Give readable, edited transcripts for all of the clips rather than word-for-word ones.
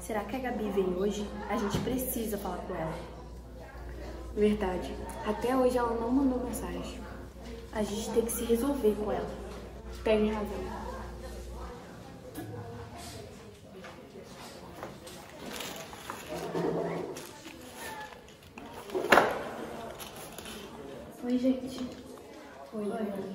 Será que a Gabi vem hoje? A gente precisa falar com ela. Verdade. Até hoje ela não mandou mensagem. A gente tem que se resolver com ela. Tem razão. Oi, gente. Oi.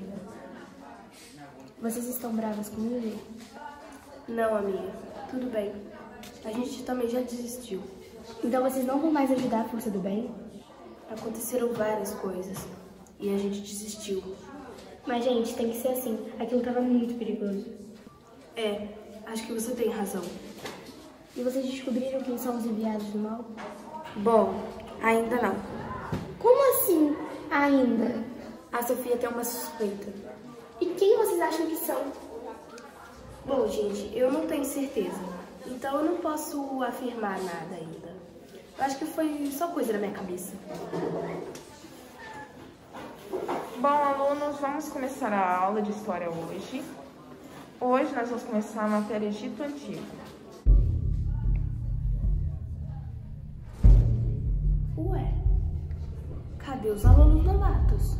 Vocês estão bravas comigo? Não, amiga. Tudo bem. A gente também já desistiu. Então vocês não vão mais ajudar a força do bem? Aconteceram várias coisas e a gente desistiu. Mas, gente, tem que ser assim. Aquilo tava muito perigoso. É, acho que você tem razão. E vocês descobriram quem são os enviados do mal? Bom, ainda não. Como assim, ainda? A Sofia tem uma suspeita. E quem vocês acham que são? Bom, gente, eu não tenho certeza. Então eu não posso afirmar nada ainda. Eu acho que foi só coisa da minha cabeça. Bom, alunos, vamos começar a aula de História hoje. Hoje nós vamos começar a matéria Egito Antigo. Ué, cadê os alunos novatos?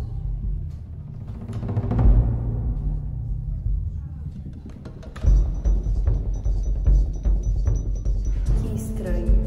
Que estranho.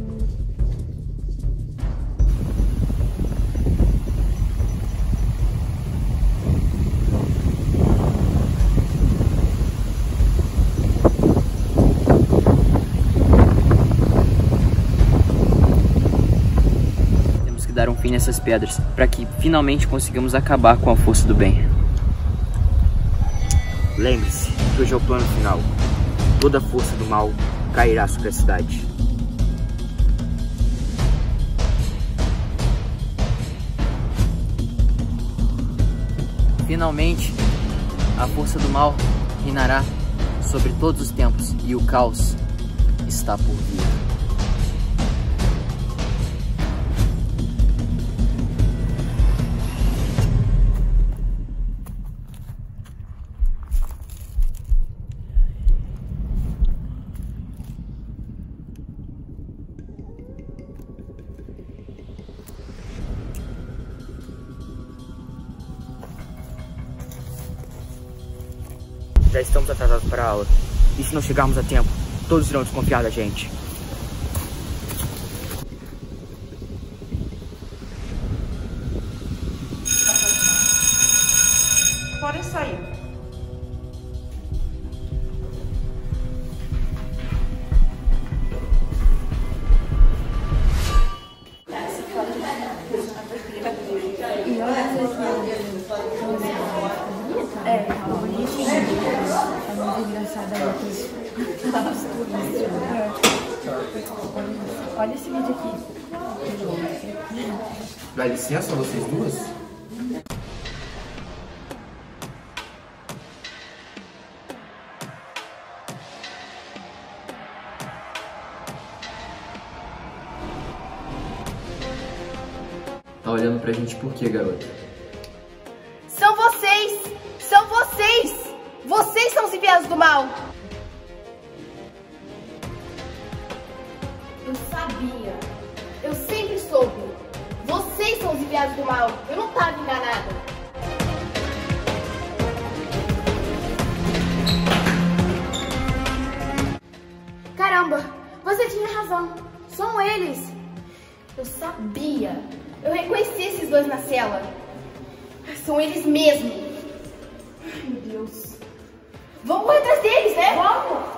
Dar um fim nessas pedras, para que finalmente consigamos acabar com a força do bem. Lembre-se que hoje é o plano final. Toda a força do mal cairá sobre a cidade. Finalmente, a força do mal reinará sobre todos os tempos e o caos está por vir. Já estamos atrasados para a aula. E se não chegarmos a tempo, todos irão desconfiar da gente. Podem sair. Olha esse vídeo aqui. Dá licença, vocês duas? Tá olhando pra gente por quê, garota? São vocês! São vocês! Vocês são os enviados do mal! Eu sabia. Eu sempre soube. Vocês são os enviados do mal. Eu não estava enganada. Caramba, você tinha razão. São eles. Eu sabia. Eu reconheci esses dois na cela. São eles mesmo. Ai, meu Deus. Vamos correr atrás deles, né? Vamos!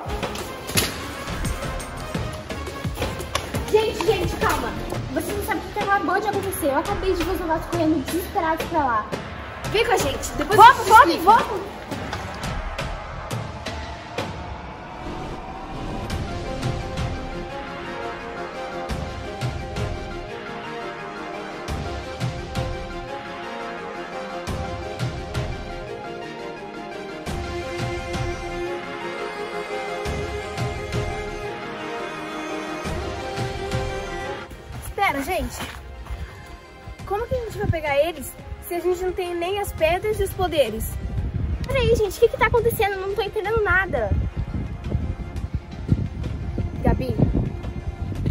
Gente, calma. Vocês não sabem o que acabou de acontecer. Eu acabei de ver os novatos correndo desesperados pra lá. Vem com a gente. Depois vamos! Espera, gente. Como que a gente vai pegar eles se a gente não tem nem as pedras e os poderes? Peraí, gente, o que tá acontecendo? Eu não tô entendendo nada. Gabi,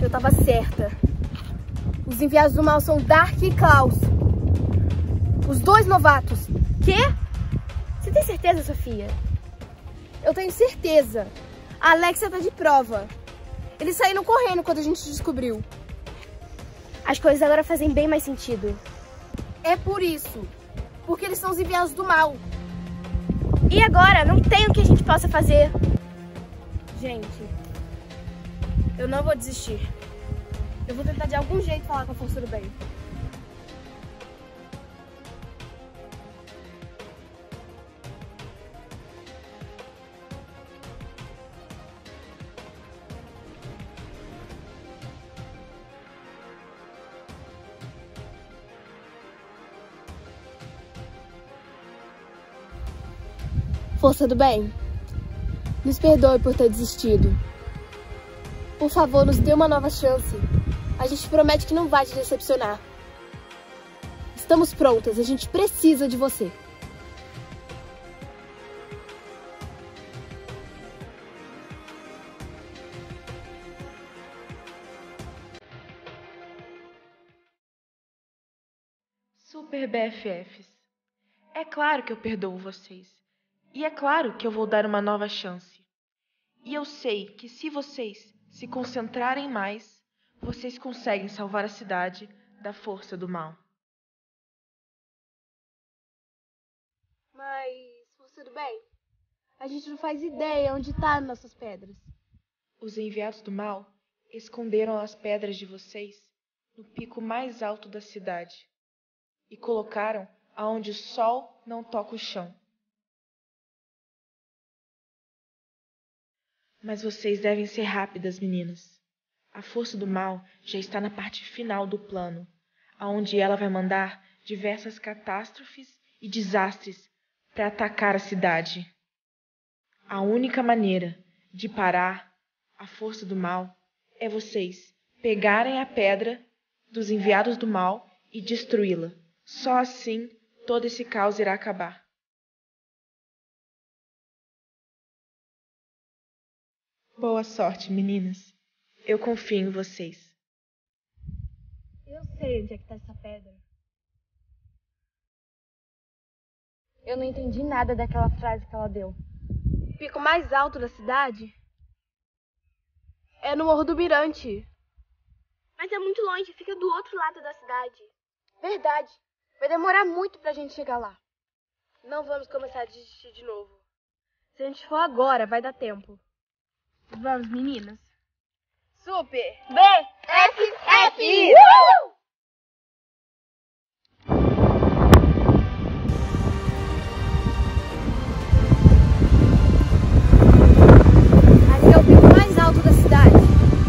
Eu tava certa. Os enviados do mal são Dark e Klaus. Os dois novatos. Quê? Você tem certeza, Sofia? Eu tenho certeza. A Alexia tá de prova. Eles saíram correndo quando a gente descobriu. As coisas agora fazem bem mais sentido. É por isso. Porque eles são os enviados do mal. E agora? Não tem o que a gente possa fazer. Gente, eu não vou desistir. Eu vou tentar de algum jeito falar com a força do bem. Força do bem, nos perdoe por ter desistido. Por favor, nos dê uma nova chance. A gente promete que não vai te decepcionar. Estamos prontas, a gente precisa de você. Super BFFs. É claro que eu perdoo vocês. E é claro que eu vou dar uma nova chance. E eu sei que se vocês se concentrarem mais, vocês conseguem salvar a cidade da força do mal. Mas, força do bem, a gente não faz ideia onde tá nossas pedras. Os enviados do mal esconderam as pedras de vocês no pico mais alto da cidade e colocaram aonde o sol não toca o chão. Mas vocês devem ser rápidas, meninas. A força do mal já está na parte final do plano, aonde ela vai mandar diversas catástrofes e desastres para atacar a cidade. A única maneira de parar a força do mal é vocês pegarem a pedra dos enviados do mal e destruí-la. Só assim todo esse caos irá acabar. Boa sorte, meninas. Eu confio em vocês. Eu sei onde é que tá essa pedra. Eu não entendi nada daquela frase que ela deu. O pico mais alto da cidade é no Morro do Mirante. Mas é muito longe, fica do outro lado da cidade. Verdade. Vai demorar muito pra gente chegar lá. Não vamos começar a desistir de novo. Se a gente for agora, vai dar tempo. Vamos, meninas. Super BFF! Ali é o pico mais alto da cidade.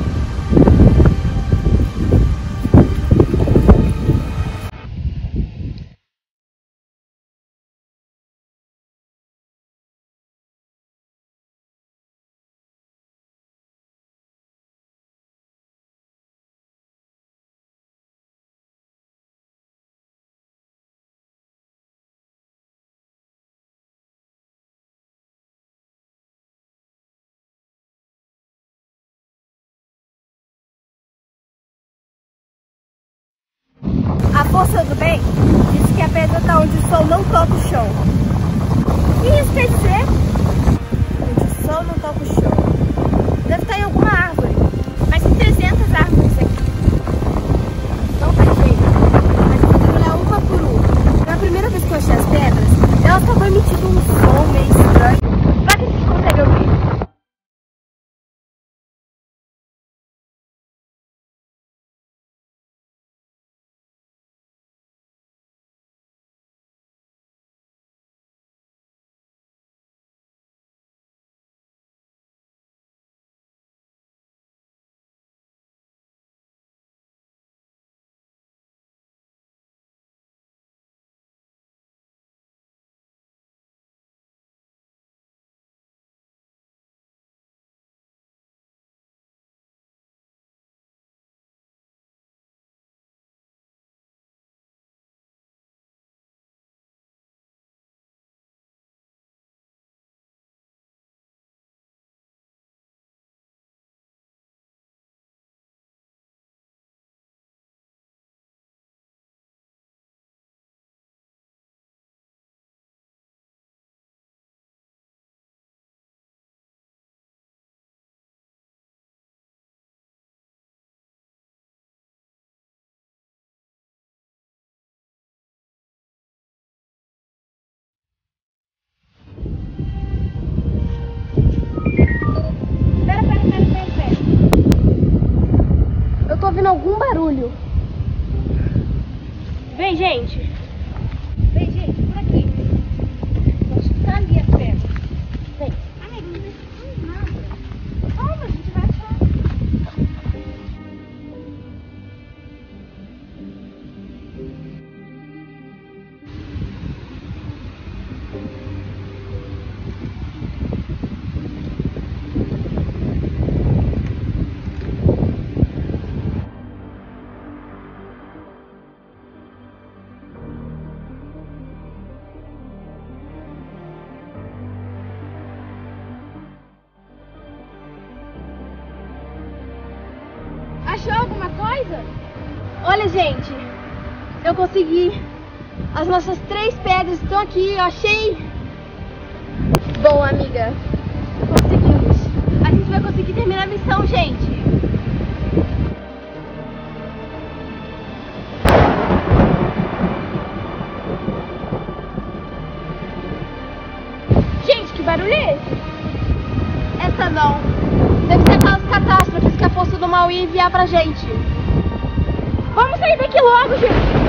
A força do bem disse que a pedra está onde o sol não toca o chão. O que isso quer dizer? Onde o sol não toca o chão. Deve estar em alguma árvore. Mas tem 300 árvores aqui. Não tá jeito. A gente tem que olhar uma por uma. Na primeira vez que eu achei as pedras, elas estavam emitindo um som meio estranho. Vai que a gente consegue ouvir. achou alguma coisa? Olha, gente, eu consegui. As nossas 3 pedras estão aqui, eu achei. Bom, amiga, conseguimos. A gente vai conseguir terminar a missão, gente. Gente, que barulho é esse? Essa não. Deve ser aquelas catástrofes que a força do mal ia enviar pra gente. Vamos sair daqui logo, gente.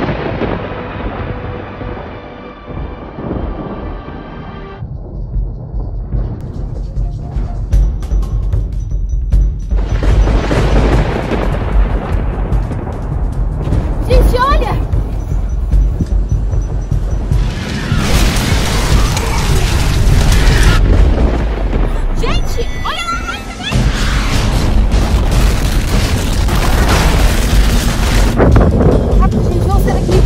Gente, olha! Gente, olha lá atrás também! Rápido, gente, vamos sair daqui!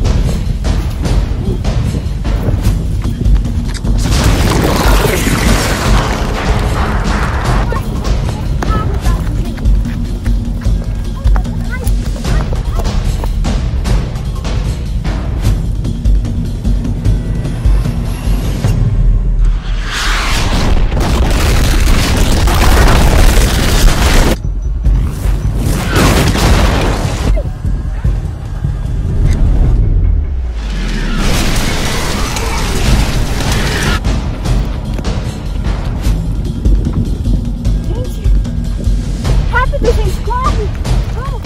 Rápido, gente, corre! Vamos!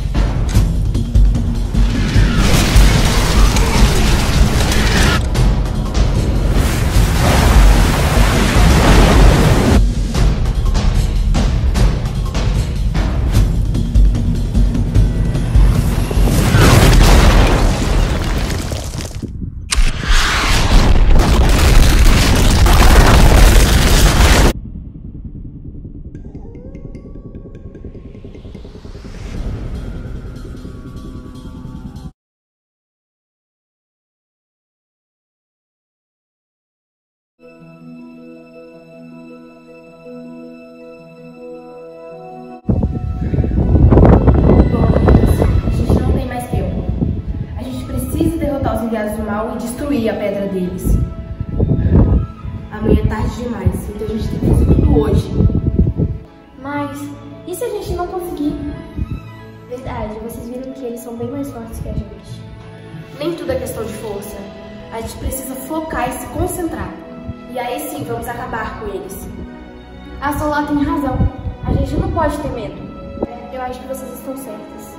A gente não tem mais tempo. A gente precisa derrotar os enviados do mal e destruir a pedra deles. Amanhã é tarde demais, então a gente tem que fazer tudo hoje. Mas e se a gente não conseguir? Verdade, vocês viram que eles são bem mais fortes que a gente. Nem tudo é questão de força. A gente precisa focar e se concentrar. E aí sim vamos acabar com eles. A Solar tem razão. A gente não pode ter medo. Eu acho que vocês estão certas.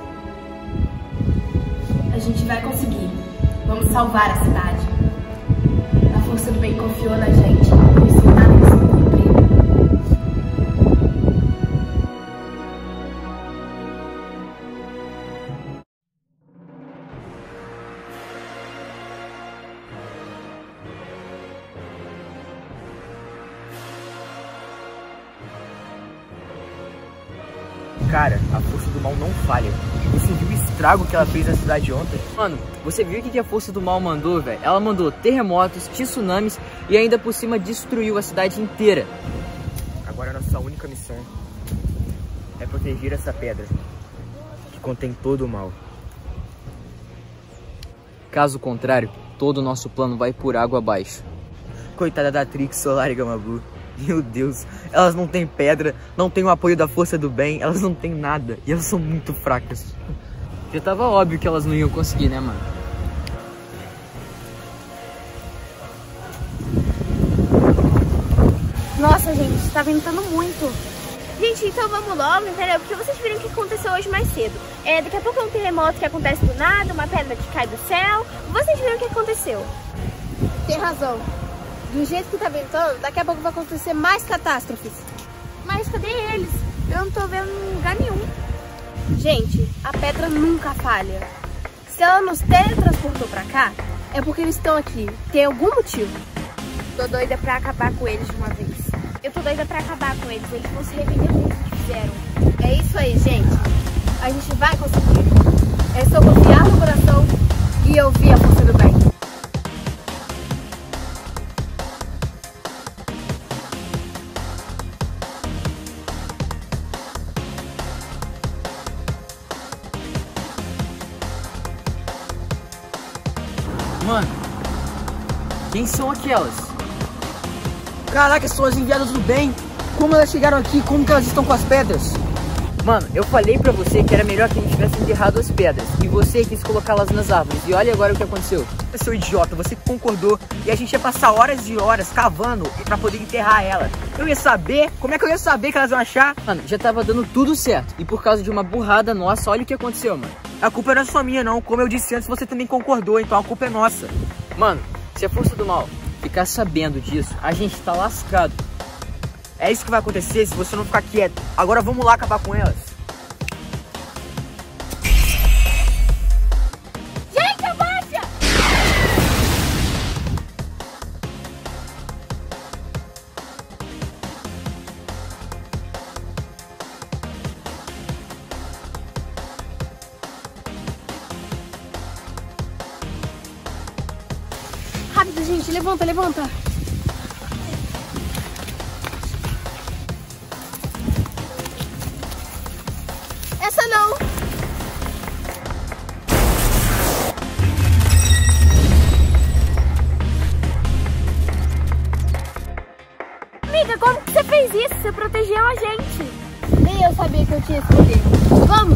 A gente vai conseguir. Vamos salvar a cidade. A força do bem confiou na gente. Por isso nada vai ser cumprido. Cara, a força do mal não falha. Você viu o estrago que ela fez na cidade ontem? Mano, você viu o que a força do mal mandou, velho? Ela mandou terremotos, tsunamis e ainda por cima destruiu a cidade inteira. Agora a nossa única missão é proteger essa pedra que contém todo o mal. Caso contrário, todo o nosso plano vai por água abaixo. Coitada da Trix, Solar e Gamabu. Meu Deus, elas não têm pedra, não têm o apoio da força do bem, elas não têm nada e elas são muito fracas. Já tava óbvio que elas não iam conseguir, né, mano? Nossa, gente, tá ventando muito. Gente, então vamos logo, entendeu? Porque vocês viram o que aconteceu hoje mais cedo. Daqui a pouco é um terremoto que acontece do nada, uma pedra que cai do céu. Vocês viram o que aconteceu. Tem razão. Do jeito que tá ventando, daqui a pouco vai acontecer mais catástrofes. Mas cadê eles? Eu não tô vendo em lugar nenhum. Gente, a pedra nunca falha. Se ela nos teletransportou pra cá, é porque eles estão aqui. Tem algum motivo. Tô doida pra acabar com eles de uma vez. Eu tô doida pra acabar com eles. Eles vão se arrepender do que fizeram. É isso aí, gente. A gente vai conseguir. É só confiar no coração e ouvir a força do bem. Quem são aquelas? Caraca, são as enviadas do bem. Como elas chegaram aqui? Como que elas estão com as pedras? Mano, eu falei pra você que era melhor que a gente tivesse enterrado as pedras. E você quis colocá-las nas árvores. E olha agora o que aconteceu. Seu idiota, você que concordou. E a gente ia passar horas e horas cavando pra poder enterrar ela. Eu ia saber? Como é que eu ia saber que elas iam achar? Mano, já tava dando tudo certo. E por causa de uma burrada nossa, olha o que aconteceu, mano. A culpa não é só minha, não. Como eu disse antes, você também concordou. Então a culpa é nossa. Mano, se a força do mal ficar sabendo disso, a gente tá lascado. É isso que vai acontecer se você não ficar quieto. Agora vamos lá acabar com elas. Gente, abaixa! Rápido, gente, levanta, levanta. Essa não! Amiga, como que você fez isso? Você protegeu a gente. Nem eu sabia que eu tinha esse poder. Vamos!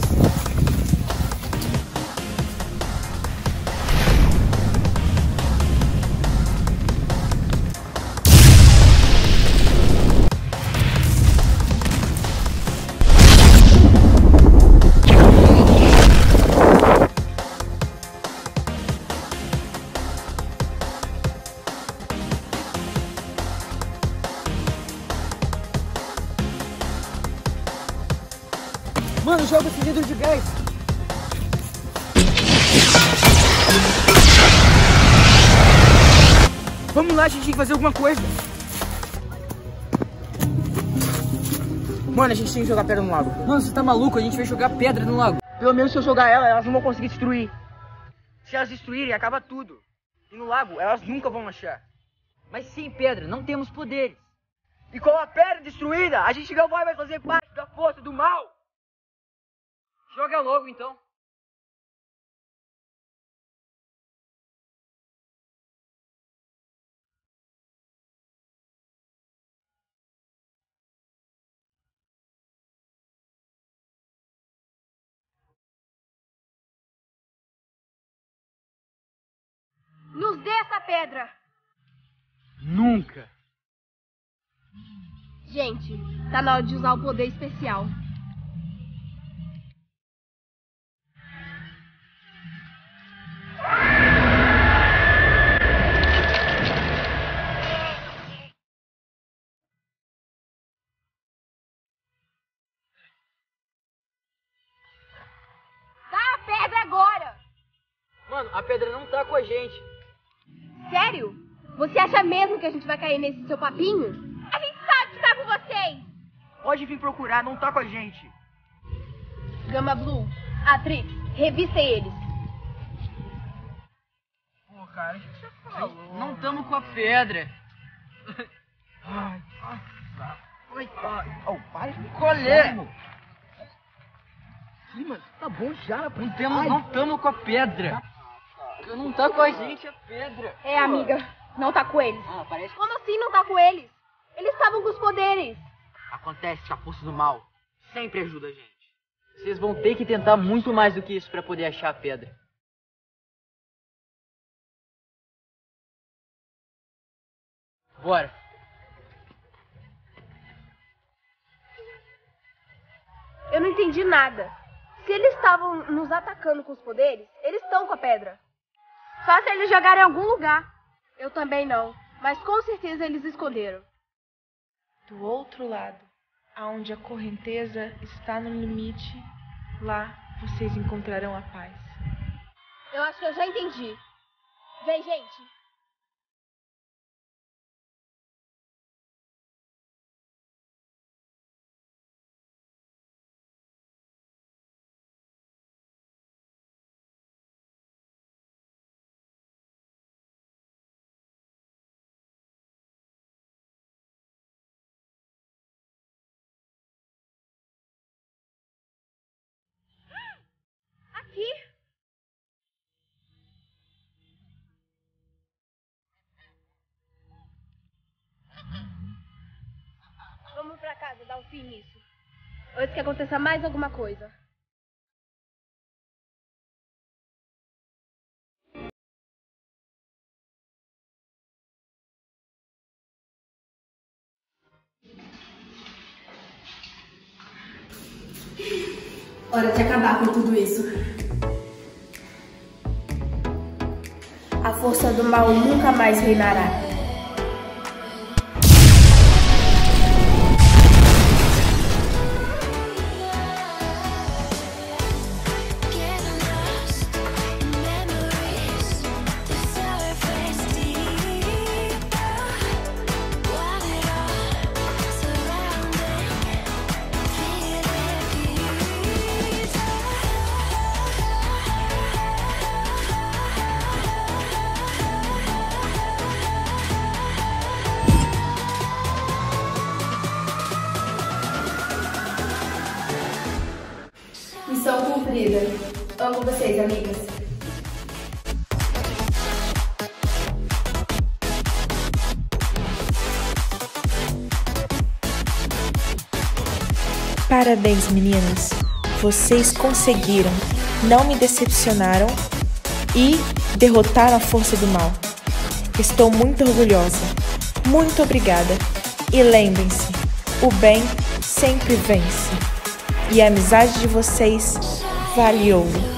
Mano, joga esse vidro de gás. Vamos lá, a gente tem que fazer alguma coisa. Mano, a gente tem que jogar pedra no lago. Mano, você tá maluco? A gente vai jogar pedra no lago. Pelo menos se eu jogar ela, elas não vão conseguir destruir. Se elas destruírem, acaba tudo. E no lago, elas nunca vão achar. Mas sem pedra, não temos poderes. E com a pedra destruída, a gente não vai mais fazer parte da força do mal. Joga logo, então. Nos dê essa pedra! Nunca. Gente, tá na hora de usar o poder especial. Dá a pedra agora! Mano, a pedra não tá com a gente. Sério? Você acha mesmo que a gente vai cair nesse seu papinho? A gente sabe que tá com vocês! Pode vir procurar, não tá com a gente. Gama Blue, Atrix, revistem eles. Pô, cara, o que você falou? Não tamo com a pedra. Ai, nossa. Coitado. Oh, para de me colher. Sim, mano, tá bom já. Não tamo com a pedra. Não tá com a gente a pedra. É, amiga, não tá com eles. Ah, parece... Como assim não tá com eles? Eles estavam com os poderes. Acontece que a força do mal sempre ajuda a gente. Vocês vão ter que tentar muito mais do que isso pra poder achar a pedra. Bora. Eu não entendi nada. Se eles estavam nos atacando com os poderes, eles estão com a pedra. Só se eles jogarem em algum lugar. Eu também não, mas com certeza eles esconderam. Do outro lado, aonde a correnteza está no limite, lá vocês encontrarão a paz. Eu acho que eu já entendi. Vem, gente. Aqui! confie nisso. Antes que aconteça mais alguma coisa. Hora de acabar com tudo isso. A força do mal nunca mais reinará. Missão cumprida. Amo vocês, amigas. Parabéns, meninas! Vocês conseguiram, não me decepcionaram e derrotaram a força do mal. Estou muito orgulhosa. Muito obrigada. E lembrem-se, o bem sempre vence. E a amizade de vocês vale ouro.